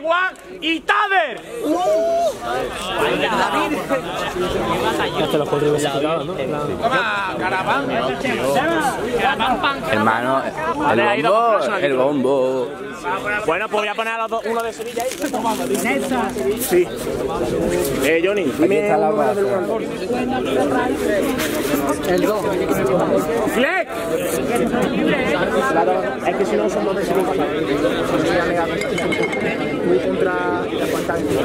One y Tader. Hasta los cuatro clasificados, ¿no? Hermano, el bombo. Bueno, pues voy a poner a los dos, uno de Sevilla ahí. Sí. Johnny, Aquí está la base. El 2. ¡Fleck! Claro, es que si no son dos de Sevilla. Muy contra la pantalla.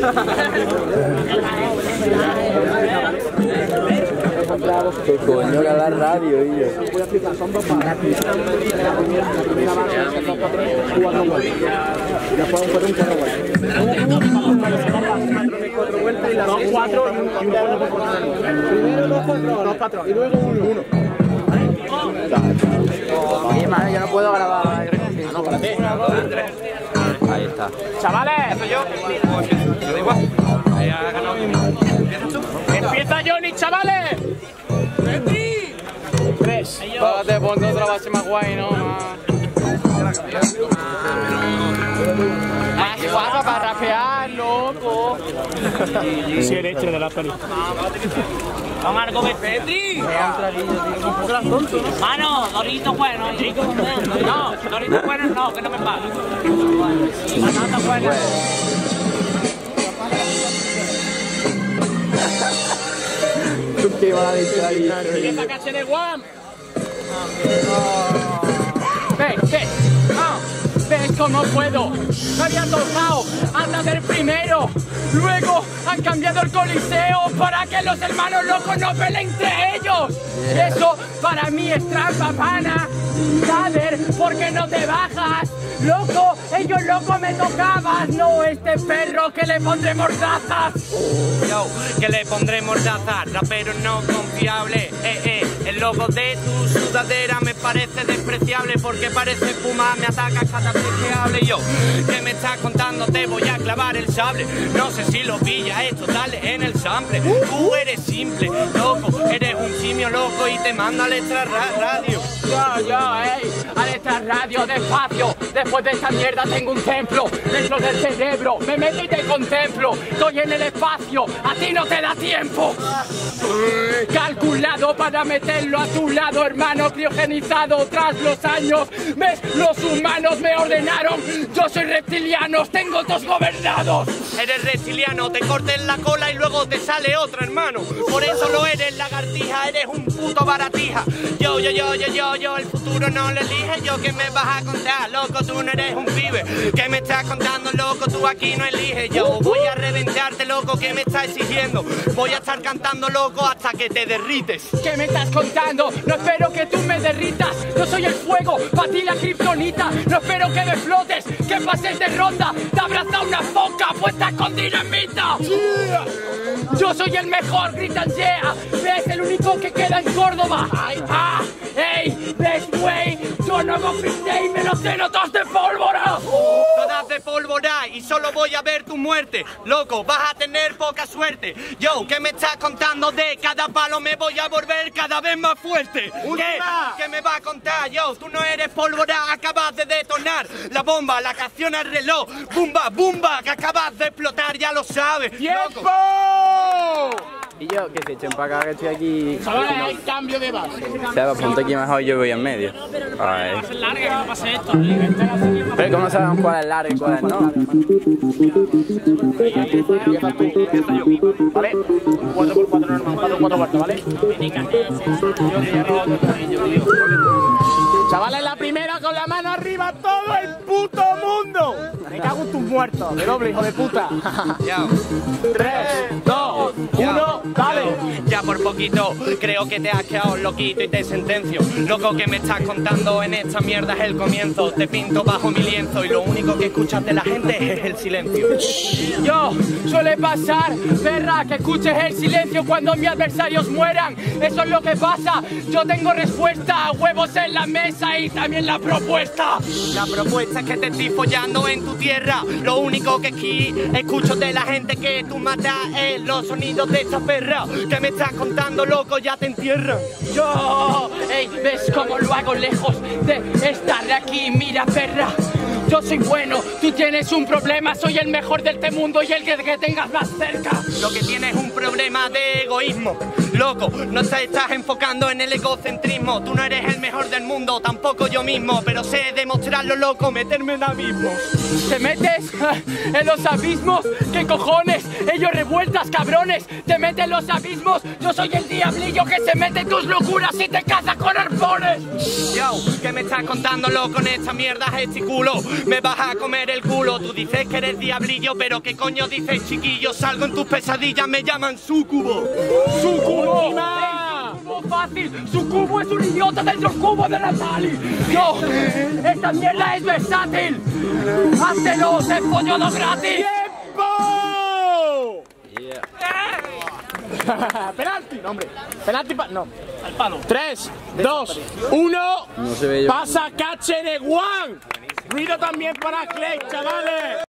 Que coño que la radio, tío. Voy a explicar, son dos palas. La primera base es 2-4-3, 4 vueltas. Después fue un 4 vueltas. 4 vueltas y la 2-4 y un vuelo por cuadrado. Primero 2-4 y luego 1-1. Oye, mano, yo no puedo grabar. No, espérate. Ahí está. Chavales, Eso yo. Da igual. Ha ganado bien. ¿Empiezas tú? empieza Johnny, chavales. 3. Págate, ponte otra base más guay, ¿no? Más guapa para rapear, loco. Sí, el hecho de la peli. Vamos algo de Petri. Mano, Doritos buenos. No, Doritos buenos no, que no me pagan. Patatas buenas. ¿Qué va a decir ahí? Empieza caché de One. ¿Ves cómo puedo? Me había tocado hasta del primero. Luego han cambiado el coliseo para que los hermanos locos no peleen entre ellos. Eso para mí es trampa, pana. Tader, ¿por qué no te bajas? Loco, ellos locos me tocabas, no este perro que le pondré mordazas. Yo, que le pondré mordaza, rapero no confiable. El logo de tu sudadera me parece despreciable porque parece Puma, me atacas cada vez que hable. Yo, ¿qué me estás contando? Te voy a clavar el sable. No sé si lo pillas, esto dale en el sample. Tú eres simple, loco, eres un simio loco y te mando al extra radio. Al extra radio, despacio. Después de esta mierda tengo un templo dentro del cerebro. Me meto y te contemplo. Estoy en el espacio, a ti no te da tiempo. Calculado para meterlo a tu lado, hermano, criogenizado tras los años. ¿Ves? Los humanos me ordenaron. Yo soy reptiliano, tengo dos gobernados. Eres reptiliano, te corten la cola y luego te sale otra, hermano. Por eso lo eres, lagartija, eres un puto baratija. Yo, el futuro no lo elige. Yo, ¿qué me vas a contar, loco? Tú no eres un pibe. ¿Qué me estás contando, loco? Tú aquí no eliges. Yo voy a reventarte, loco, ¿qué me estás exigiendo? Voy a estar cantando, loco, hasta que te derrites. ¿Qué me estás contando? No espero que tú me derritas. Yo soy el fuego, para ti la kriptonita. No espero que me flotes, que pases de ronda. Te abraza una foca puesta con dinamita. Yeah. Yo soy el mejor, gritan yeah. ¿Ves? El único que queda en Córdoba. Ey, ves, güey. Yo no hago freestyle, me los ceno todos de pólvora. Todas de pólvora y solo voy a ver tu muerte. Loco, vas a tener poca suerte. Yo, ¿qué me estás contando? De cada palo me voy a volver cada vez más fuerte. ¿Qué me vas a contar? Yo, tú no eres pólvora, acabas de detonar la bomba, la canción al reloj. Bumba, bumba, que acabas de explotar, ya lo sabes. ¡Tiempo! Y yo, que se echen para acá, que estoy aquí. Chavales, hay cambio de base. O sea, ponte aquí mejor, yo voy en medio. A ver. Va a ser larga, que no pase esto. Pero ¿cómo sabemos cuál es largo y cuál es no? ¿Vale? 4x4 normal, 4 vueltas, ¿vale? Chavales, la primera con la mano arriba, todo el puto mundo. Me cago en tus muertos, de doble, hijo de puta. 3, 2, 1, dale. Ya por poquito, creo que te has quedado loquito y te sentencio. Loco, que me estás contando en esta mierda es el comienzo. Te pinto bajo mi lienzo y lo único que escuchas de la gente es el silencio. Yo, suele pasar, perra, que escuches el silencio cuando mis adversarios mueran. Eso es lo que pasa. Yo tengo respuesta, huevos en la mesa y también la propuesta. La propuesta es que te estoy follando en tu tierra. Lo único que aquí escucho de la gente que tú matas es los sonidos de esta perra. Que me estás contando, loco, ya te entierran. Yo, ey, ¿ves cómo lo hago lejos de estar aquí? Mira, perra. Yo soy bueno, tú tienes un problema. Soy el mejor de este mundo y el que tengas más cerca. Lo que tienes es un problema de egoísmo. Loco, no te estás enfocando en el egocentrismo. Tú no eres el mejor del mundo, tampoco yo mismo. Pero sé demostrarlo, loco, meterme en abismos. ¿Te metes en los abismos? ¿Qué cojones? Ellos revueltas, cabrones. ¿Te metes en los abismos? Yo soy el diablillo que se mete en tus locuras y te caza con arpones. Yo, ¿qué me estás contando, loco? En esta mierda gesticulo. Me vas a comer el culo. Tú dices que eres diablillo, pero ¿qué coño dices, chiquillo? Salgo en tus pesadillas, me llaman Sucubo. ¡Sucubo! ¡Sucubo fácil! ¡Sucubo es un idiota dentro del cubo de Natali! ¡Yo! ¡Esta mierda es versátil! ¡Háztelo! ¡Te pollo no gratis! ¡Tiempo! Penalti, no, hombre. Penalti no. Al palo. 3, 2, 1. No se ve yo. Pasa cache de Juan. Ruido también para Clay, chavales.